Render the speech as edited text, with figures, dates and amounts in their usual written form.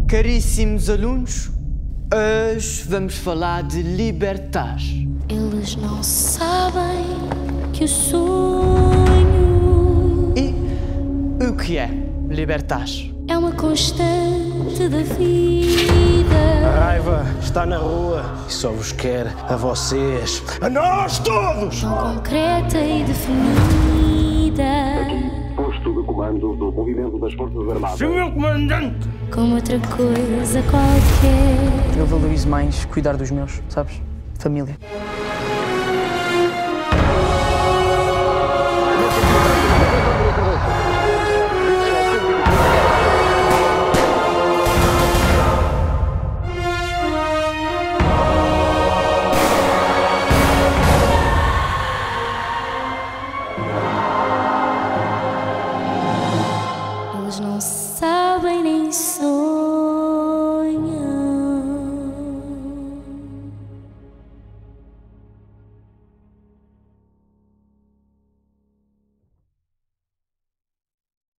Caríssimos alunos, hoje vamos falar de libertar. Eles não sabem que o sonho E o que é libertar? é uma constante da vida. A raiva está na rua e só vos quer a vocês, a nós todos! Tão concreta e definida. Posto de comando do movimento das Forças Armadas. Senhor Comandante! Como outra coisa qualquer. Eu valorizo mais cuidar dos meus, sabes? Família.